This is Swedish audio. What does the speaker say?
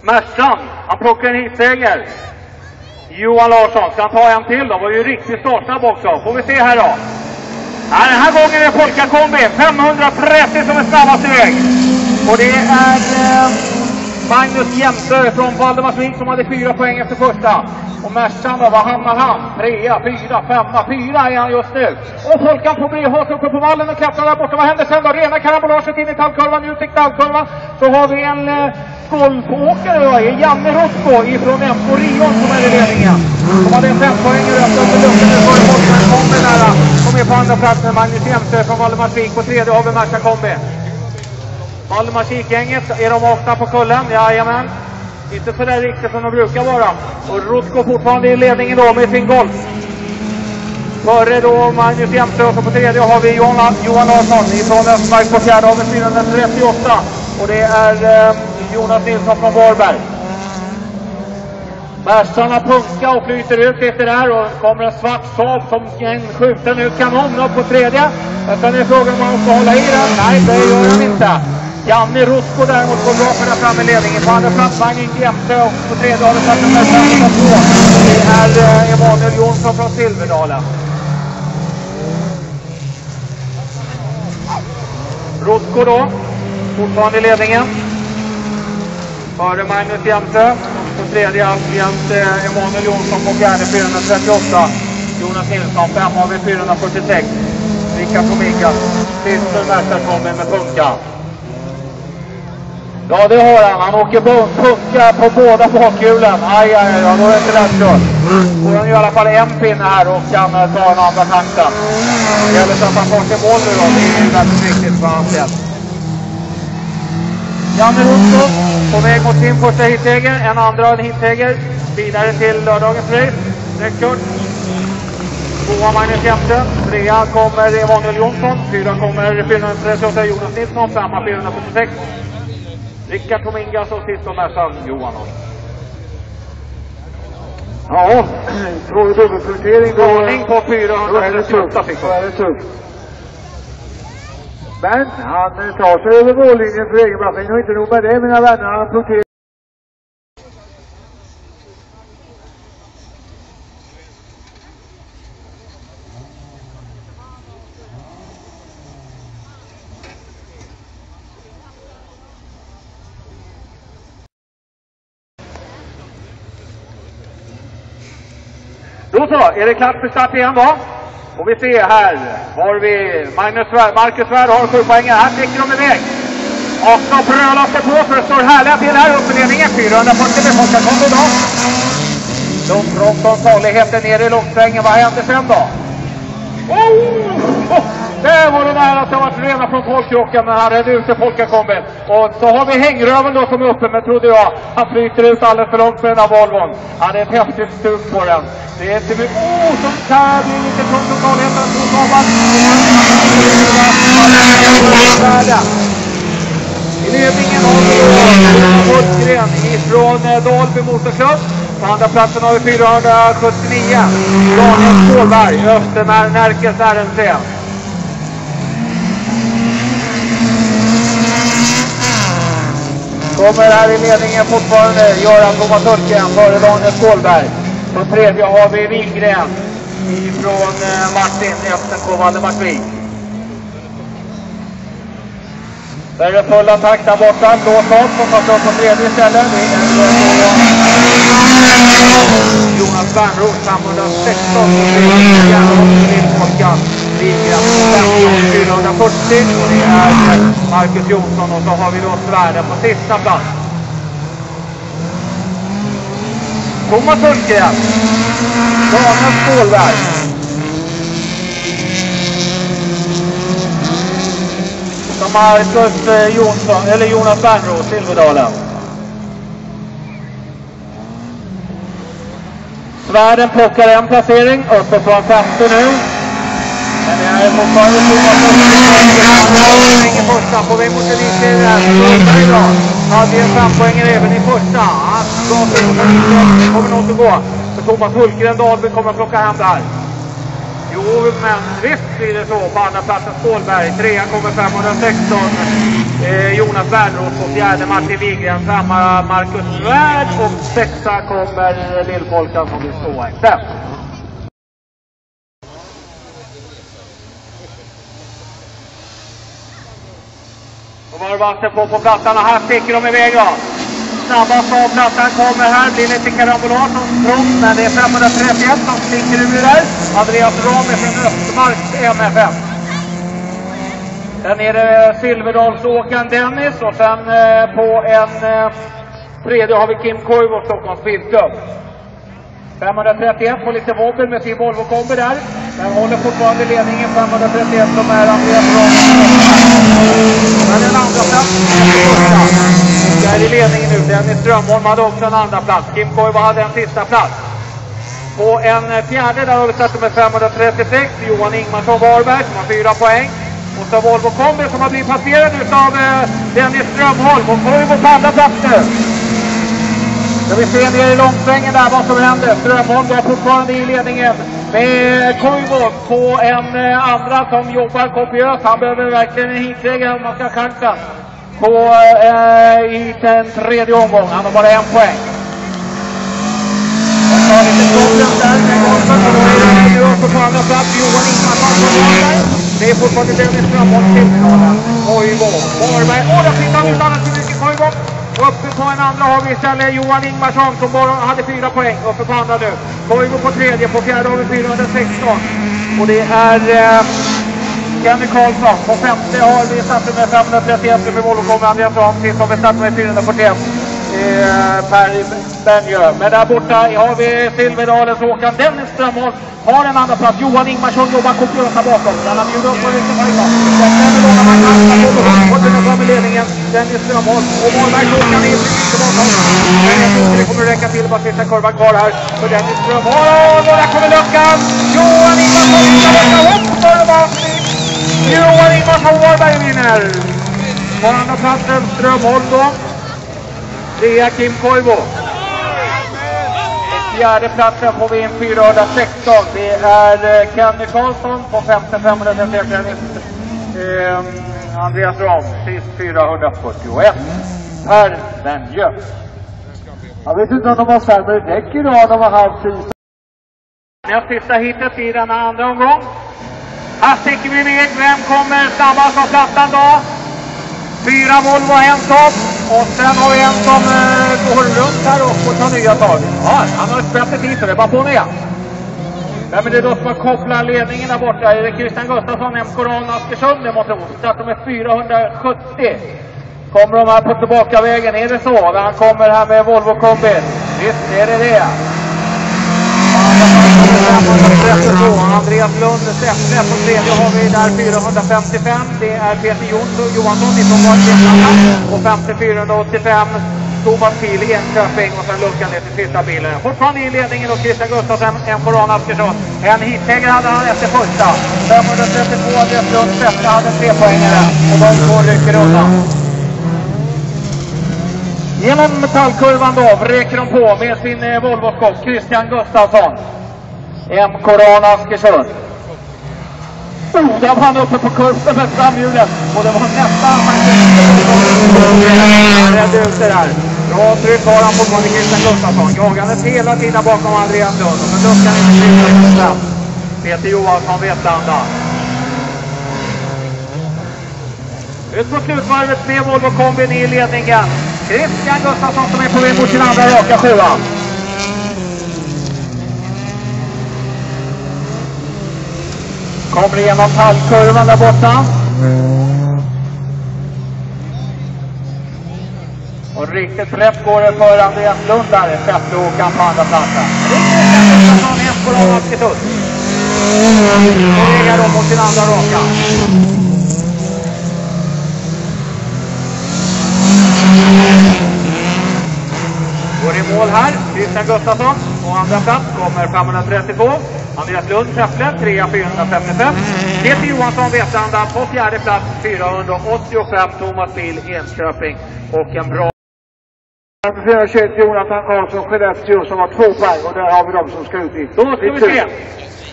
Mersan, han plockar en hitseger. Johan Larsson, ska han ta en till då? Var ju riktigt startsnabb också. Får vi se här då. Ja, den här gången är det Polka-kombi. 530 som är snabbast iväg. Och det är Magnus Jämtö från Valdemarsvik som hade 4 poäng efter första. Och Mersan då, vad hamnar han? 3, 4, 5, 4 är han just nu. Och Polkan får bli hårt uppe på vallen och klättrar där borta. Vad händer sen då? Rena karambolaget in i tallkurvan, ut i tallkurvan. Så har vi en golfåkare då, Janne Rotko ifrån Empo Rion som är i ledningen. De hade en 5 poäng efter luften nu före Polkan kommer nära. Som är på andra platsen, Magnus Jämtö från Valdemarsvik. På tredje har vi Mersan kombi. Valdemarsvik-gänget, är de åkna på kullen? Jajamän. Inte så där riktigt som de brukar vara. Och Rotko fortfarande i ledningen då med sin golf. Före då Magnus Jämtö och på tredje har vi Johan Larsson ifrån Östmark på fjärde av 438. Och det är Jonas Nilsson från Varberg. Bärsarna punkar och flyter ut efter där och kommer en svart Saab som skjuter nu kanon upp på tredje. Sen är frågan om man ska hålla i den. Nej, det gör han inte. Janne Rotko däremot går bra för där fram i ledningen. På andra plats Magnus Jämtö och på tredje har vi satt en 502. Det är Emanuel Jonsson från Silverdalen. Rotko då, fortfarande i ledningen. Före Magnus Jämtö. På tredje alltjämt Emanuel Jonsson på fjärde 438. Jonas Nilsson 5 har vi 446. Rickard Tominga. Sista mästarkommen med punka. Ja, det har han. Han åker punka på båda bakhjulen. Aj, då är det inte lätt kört. Får han i alla fall en pinne här och kan ta en andra takten. Det gäller så att han får till mål nu då. Det är väldigt viktigt för hans del. Janne Rotko på väg mot sin första hitseger. En andra hitseger. Vidare till lördagens race. Räckkört. 2 Magnus Jämtö. 3 kommer Emanuel Jonsson. 4 kommer 438 Jonas Nilsson. 5 446. Rickard Tomingas och sist och Mersan Johan. Ja, två dubbelpunktering. Varning på 438 fick det är tufft. Men han tar sig över mållinjen för egen maskin och inte nog med det, mina vänner. Han punkterar. Då så, är det klart för start igen då? Och vi ser här, har vi Marcus Svärd har 7 poäng. Här sticker de iväg. Och så brölar sig på för det står härliga till här uppe i ledningen. 440 med Polka-kombi då. Lundström från farligheten ner i långsvängen. Vad händer sen då? Det var det nära att det var rena från Polkrocken, men han redde ut i Polka-kombin. Och så har vi Hängröven då som är uppe, men trodde jag. Han flyter ut alldeles för långt med den här Volvon. Han är ett häftigt stuk på den. Det är inte mycket. Som kan bli lite från totalheten. I ledningen har vi Hultgren ifrån Dalby Motorklubb. På andra platsen har vi 479. Daniel Skålberg, Östermärnärkes RNC. Kommer här i ledningen fortfarande Göran Thomas Hultgren före Daniel Skålberg. På tredje har vi Wingren ifrån Martin efter Valdemarsvik. Där är det full attack där borta. Lås av som tar upp på tredje istället. Det är Jonas Bernroth 516. Wingren 440. Och det är Marcus Jonsson. Och så har vi då Svärden på sista plats. Thomas Hultgren. Daniel Skålberg. Marcus Jonsson, eller Jonas Bernroth, Silverdalen. Svärden plockar en placering, uppe på en femte nu. Men det är fortfarande Thomas Hultgren. Ingen första, på väg mot elitserien här. Första idag. Hade en 5 poänger även i första. Han kommer nog att gå. Så Thomas Hultgren Dahlby kommer att plocka hem där. Jo, vi men visst blir det så. På andra platsen Stålberg, 3 kommer 516 Jonas Wernroth, på 4 Martin Wigren, 5 Marcus Svärd och 6 kommer Lillfolkan som vill stå här. Och varvaste på plattan och här sticker de iväg då. Snabbast av plattan kommer här, blir lite karambolage som trångt, men det är 531 som sticker ur där. Andreas Rame från Östmarks MFM. Sen är det Silverdalsåkaren Dennis och sen på en tredje har vi Kim Koivu, Stockholms Bilklubb. 531 på lite wobbel med sin Volvo-kombi där. Men håller fortfarande ledningen 531 som är Andreas Rame. Men en andra plats där i ledningen nu. Dennis Strömholm hade också en andra plats. Kim Koivu hade en sista plats. På en fjärde där har vi startat med 536. Johan Ingmarsson Varberg som har 4 poäng. Och så Volvo Kombi som har blivit passerad utav Dennis Strömholm. Och Koivu på andra plats nu. Ska vi se ner i långsvängen där vad som händer. Strömholm var fortfarande i ledningen med Koivu på en andra som jobbar kopiöst. Han behöver verkligen en hitläggare om man ska ha chansen på i den tredje omgången. Han har bara 1 poäng. Och tar lite problem där med Golfen och då är det uppe på andra plats Johan Ingmarsson. Det är fortfarande Dennis Strömholm till finalen. Koivu, Varberg. Och där finns han utan att mycket Koivu. Uppe på en andra har vi istället Johan Ingmarsson som bara hade 4 poäng. Uppe på andra nu. Koivu på tredje, på fjärde har vi 416. Och det är Kenny Karlsson. På femte har vi startat med 531 med Volvo kommer Andreas Ramqvist som vi startar med 441. Per Benjö. Men där borta har vi Silverdalens åkaren Dennis Strömholm. Har en andra plats. Johan Ingmarsson jobbar kopiösa bakom. Han har bjudit upp på riktigt höjda. Den lånar man kastar på den fram i ledningen. Dennis Strömholm. Och Varberg åkaren är inte bakom. Men jag tror det kommer att räcka till. Bara sista kurvan kvar här för Dennis Strömholm. Och där kommer luckan. Johan Ingmarsson upp för Varberg. Johan Ingmarsson Varberg vinner. På andra platsen Strömholm då. Det är Kim Koivu. Fjärde platsen får vi in 416. Det är Kenny Karlsson på femte 531. Andreas Ram sist 441. Per Benjö. Jag vet inte om de har sämre däck idag. De har halvt. Näst sista hittet i denna andra omgång. Här sticker vi iväg. Vem kommer snabbast av plattan då? 4 Volvo och en topp. Och sen har vi en som går runt här och får ta nya tag. Ja, han har ett bättre tid så det är bara på ner. Men det är då som har kopplat ledningen där borta. Är det Christian Gustafsson, M. Koran, Askersund, det måste hon. Startar med 470. Kommer de här på tillbakavägen? Är det så? När han kommer här med Volvo Kombi. Visst är det det. Andreas Lund, Säffle på tredje har vi där 455. Det är Peter Johansson ifrån Varberg och 5485 Thomas Pil i Enköping och sen luckan ner till sista bilen. Fortfarande i ledningen och Christian Gustafsson, en Koran Askersson. En hittägare hade han efter första. 532 Andreas Lund, Säffle hade 3 poängare och de 2 rycker undan. Genom metallkurvan då vräker de på med sin Volvo-skott Christian Gustafsson. M. Koran Askersund. Där var han uppe på kurven med framhjulet. Och det var nästan han räddade ut det där. Bra tryck har han fortfarande Christian Gustafsson. Jagandes hela tiden bakom Andreas Lund. Och så luckan inte till fram. Peter Johansson Vetlanda. Ut på slutvarvet med Volvo Kombin i ledningen. Christian Gustafsson som är på väg mot sin andra raka 7. Kommer igenom tallkurvan där borta. Och riktigt rätt går det för Andreas Lund där. Säffleåkaren på andra platsen. Christian Gustafsson är på dem upp till tutt. Och vägar då mot sin andra raka. Går i mål här, Christian Gustafsson och andra plats kommer 532. Andreas Lund, Säffle, 455. Peter Johansson, Vetlanda på fjärde plats, 485. Thomas Pil, Enköping och en bra... 421 Jonathan Karlsson, Skellefteå som har 2 poäng och där har vi de som ska ut i. Då ska vi se.